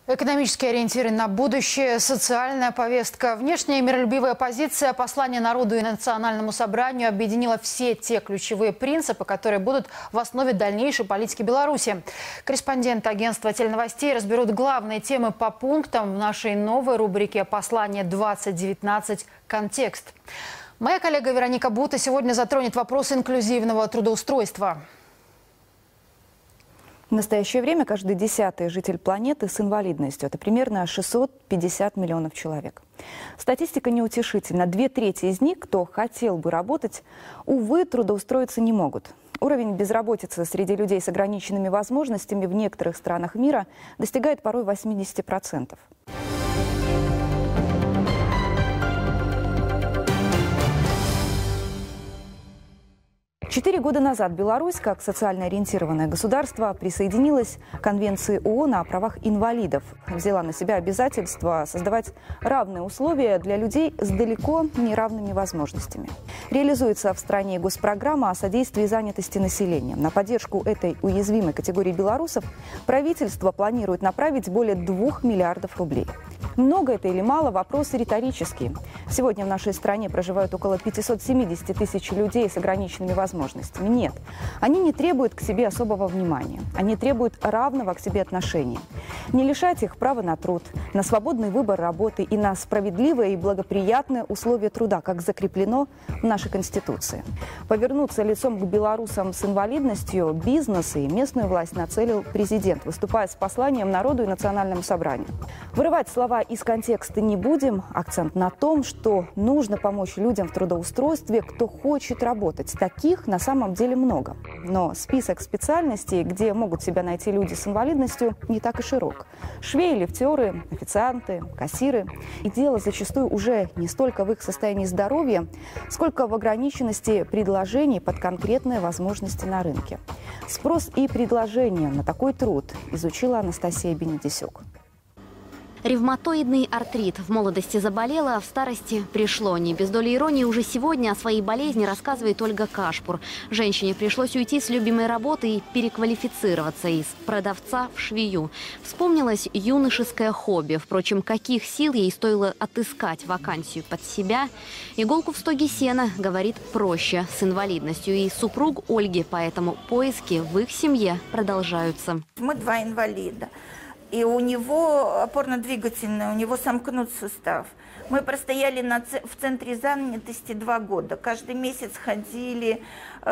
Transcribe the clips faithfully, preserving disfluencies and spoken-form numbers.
Экономические ориентиры на будущее, социальная повестка, внешняя миролюбивая позиция, послание народу и национальному собранию объединила все те ключевые принципы, которые будут в основе дальнейшей политики Беларуси. Корреспонденты агентства теленовостей разберут главные темы по пунктам в нашей новой рубрике «Послание двадцать девятнадцать. Контекст». Моя коллега Вероника Бута сегодня затронет вопрос инклюзивного трудоустройства. В настоящее время каждый десятый житель планеты с инвалидностью. Это примерно шестьсот пятьдесят миллионов человек. Статистика неутешительна. Две трети из них, кто хотел бы работать, увы, трудоустроиться не могут. Уровень безработицы среди людей с ограниченными возможностями в некоторых странах мира достигает порой восьмидесяти процентов. Четыре года назад Беларусь, как социально ориентированное государство, присоединилась к Конвенции ООН о правах инвалидов. Взяла на себя обязательство создавать равные условия для людей с далеко не равными возможностями. Реализуется в стране госпрограмма о содействии занятости населения. На поддержку этой уязвимой категории белорусов правительство планирует направить более двух миллиардов рублей. Много это или мало – вопрос риторический. Сегодня в нашей стране проживают около пятисот семидесяти тысяч людей с ограниченными возможностями. Нет, они не требуют к себе особого внимания. Они требуют равного к себе отношения. Не лишать их права на труд, на свободный выбор работы и на справедливое и благоприятное условие труда, как закреплено в нашей Конституции. Повернуться лицом к белорусам с инвалидностью бизнес и местную власть нацелил президент, выступая с посланием народу и национальному собранию. Вырывать слова из контекста не будем. Акцент на том, что нужно помочь людям в трудоустройстве, кто хочет работать. Таких на самом деле много. Но список специальностей, где могут себя найти люди с инвалидностью, не так и широк. Швеи, лифтеры, официанты, кассиры. И дело зачастую уже не столько в их состоянии здоровья, сколько в ограниченности предложений под конкретные возможности на рынке. Спрос и предложение на такой труд изучила Анастасия Бенедисюк. Ревматоидный артрит. В молодости заболела, а в старости пришло. Не без доли иронии уже сегодня о своей болезни рассказывает Ольга Кашпур. Женщине пришлось уйти с любимой работы и переквалифицироваться из продавца в швею. Вспомнилось юношеское хобби. Впрочем, каких сил ей стоило отыскать вакансию под себя. Иголку в стоге сена, говорит, проще с инвалидностью. И супруг Ольги, поэтому поиски в их семье продолжаются. Мы два инвалида. И у него опорно-двигательный, у него сомкнут сустав. Мы простояли на, в центре занятости два года. Каждый месяц ходили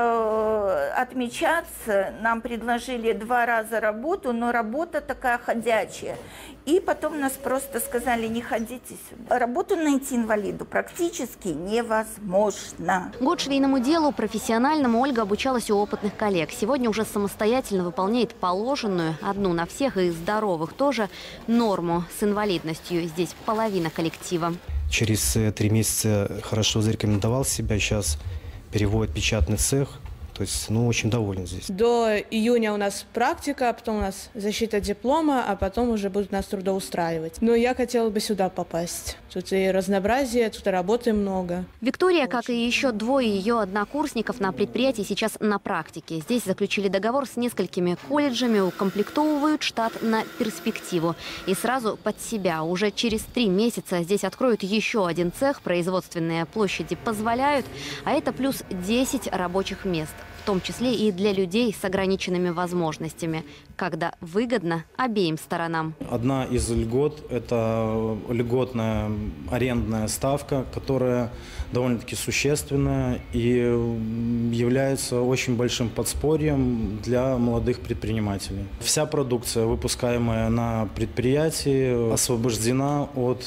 э, отмечаться. Нам предложили два раза работу, но работа такая ходячая. И потом нас просто сказали, не ходите сюда. Работу найти инвалиду практически невозможно. Год швейному делу профессиональному Ольга обучалась у опытных коллег. Сегодня уже самостоятельно выполняет положенную, одну на всех и здоровых тоже, норму с инвалидностью. Здесь половина коллектива. Через три месяца хорошо зарекомендовал себя, сейчас переводит печатный цех. То есть, ну, очень доволен здесь. До июня у нас практика, а потом у нас защита диплома, а потом уже будут нас трудоустраивать. Но я хотела бы сюда попасть. Тут и разнообразие, тут и работы много. Виктория, как и еще двое ее однокурсников на предприятии, сейчас на практике. Здесь заключили договор с несколькими колледжами, укомплектовывают штат на перспективу. И сразу под себя. Уже через три месяца здесь откроют еще один цех. Производственные площади позволяют, а это плюс десять рабочих мест. В том числе и для людей с ограниченными возможностями, когда выгодно обеим сторонам. Одна из льгот – это льготная арендная ставка, которая довольно-таки существенная и является очень большим подспорьем для молодых предпринимателей. Вся продукция, выпускаемая на предприятии, освобождена от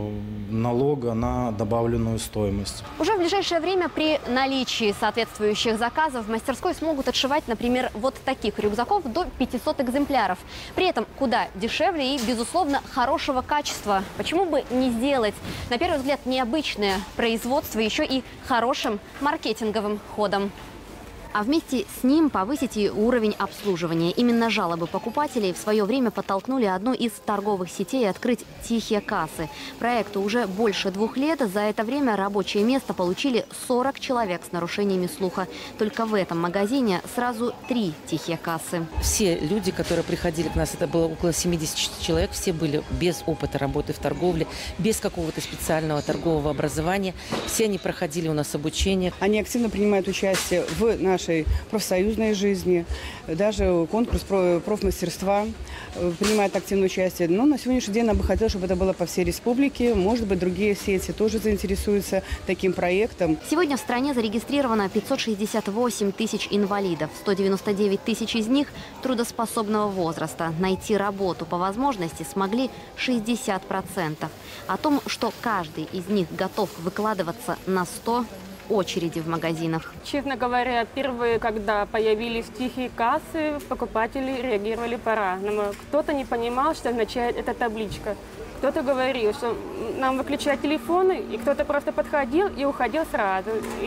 налога на добавленную стоимость. Уже в ближайшее время при наличии соответствующих заказов в мастерской смогут отшивать, например, вот таких рюкзаков до пятисот экземпляров. При этом куда дешевле и, безусловно, хорошего качества. Почему бы не сделать, на первый взгляд, необычное производство еще и хорошим маркетинговым ходом? А вместе с ним повысить и уровень обслуживания. Именно жалобы покупателей в свое время подтолкнули одну из торговых сетей открыть тихие кассы. Проекту уже больше двух лет. За это время рабочее место получили сорок человек с нарушениями слуха. Только в этом магазине сразу три тихие кассы. Все люди, которые приходили к нас, это было около семидесяти человек, все были без опыта работы в торговле, без какого-то специального торгового образования. Все они проходили у нас обучение. Они активно принимают участие в нашей профсоюзной жизни, даже конкурс профмастерства принимает активное участие. Но на сегодняшний день нам бы хотелось, чтобы это было по всей республике. Может быть, другие сети тоже заинтересуются таким проектом. Сегодня в стране зарегистрировано пятьсот шестьдесят восемь тысяч инвалидов. сто девяносто девять тысяч из них трудоспособного возраста. Найти работу по возможности смогли шестьдесят процентов. О том, что каждый из них готов выкладываться на сто, очереди в магазинах. Честно говоря, первые, когда появились тихие кассы, покупатели реагировали по-разному. Кто-то не понимал, что означает эта табличка. Кто-то говорил, что нам выключают телефоны, и кто-то просто подходил и уходил сразу,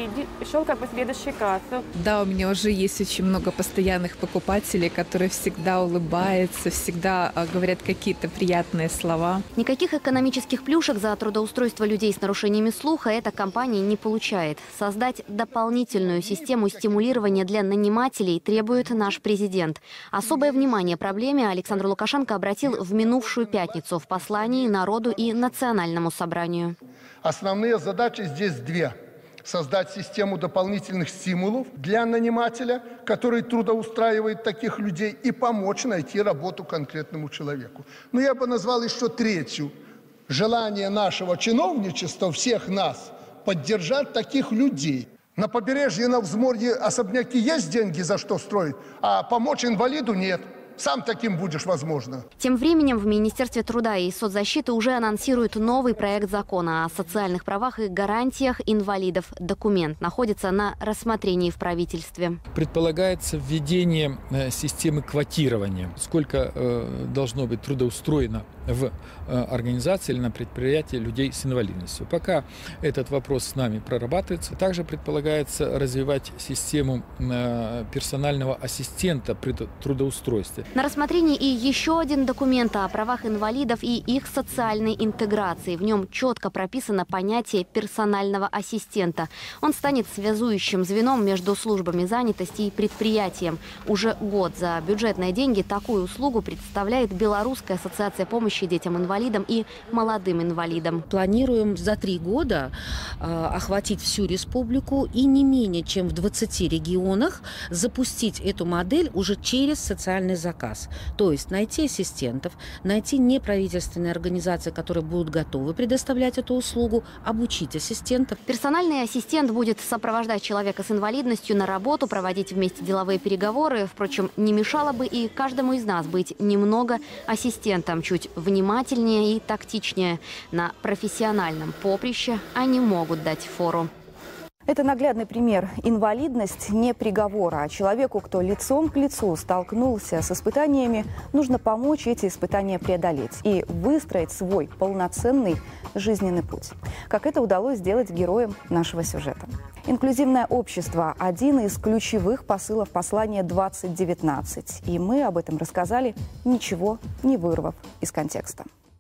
и шел как бы в следующую кассу. Да, у меня уже есть очень много постоянных покупателей, которые всегда улыбаются, всегда говорят какие-то приятные слова. Никаких экономических плюшек за трудоустройство людей с нарушениями слуха эта компания не получает. Создать дополнительную систему стимулирования для нанимателей требует наш президент. Особое внимание проблеме Александр Лукашенко обратил в минувшую пятницу в послании народу и национальному собранию. Основные задачи здесь две. Создать систему дополнительных стимулов для нанимателя, который трудоустраивает таких людей, и помочь найти работу конкретному человеку. Но я бы назвал еще третью. Желание нашего чиновничества, всех нас, поддержать таких людей. На побережье, на взморье особняки есть деньги, за что строить, а помочь инвалиду нет. Сам таким будешь, возможно. Тем временем в Министерстве труда и соцзащиты уже анонсируют новый проект закона о социальных правах и гарантиях инвалидов. Документ находится на рассмотрении в правительстве. Предполагается введение системы квотирования. Сколько э, должно быть трудоустроено в э, организации или на предприятии людей с инвалидностью. Пока этот вопрос с нами прорабатывается. Также предполагается развивать систему э, персонального ассистента при трудоустройстве. На рассмотрении и еще один документ о правах инвалидов и их социальной интеграции. В нем четко прописано понятие персонального ассистента. Он станет связующим звеном между службами занятости и предприятием. Уже год за бюджетные деньги такую услугу представляет Белорусская ассоциация помощи детям-инвалидам и молодым инвалидам. Планируем за три года э, охватить всю республику и не менее чем в двадцати регионах запустить эту модель уже через социальный закон. То есть найти ассистентов, найти неправительственные организации, которые будут готовы предоставлять эту услугу, обучить ассистентов. Персональный ассистент будет сопровождать человека с инвалидностью на работу, проводить вместе деловые переговоры. Впрочем, не мешало бы и каждому из нас быть немного ассистентом, чуть внимательнее и тактичнее. На профессиональном поприще они могут дать фору. Это наглядный пример. Инвалидность не приговор, а человеку, кто лицом к лицу столкнулся с испытаниями, нужно помочь эти испытания преодолеть и выстроить свой полноценный жизненный путь. Как это удалось сделать героям нашего сюжета. Инклюзивное общество – один из ключевых посылов послания двадцать девятнадцать. И мы об этом рассказали, ничего не вырвав из контекста.